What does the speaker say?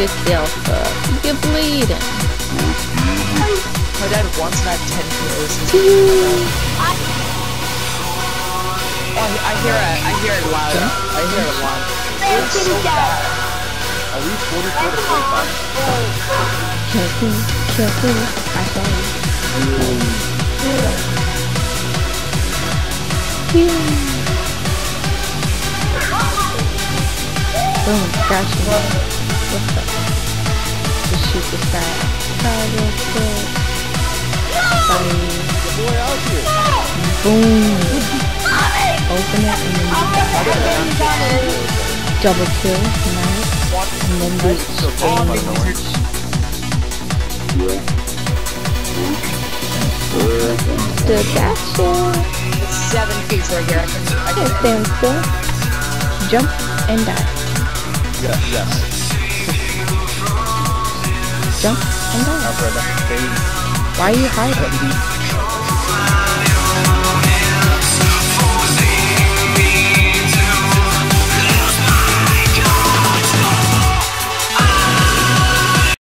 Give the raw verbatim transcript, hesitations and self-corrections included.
yourself up. You're bleeding. My dad once had ten kills. Oh, I hear it. I hear it loud. I hear it loud. It's so bad. At least forty-four to forty-five. Kill him. Kill him. I saw you. Boom. Gotcha. What's up? Just shoot this guy. Try real quick. Bye. Boy out here. Boom. Open it and then you double kill, nice, and then do spam launch. Still gotcha. It's seven feet right here. I can, I Yeah, can stand still. Jump and die. Yeah, yes. Jump and die. I've read that. Why are you hiding?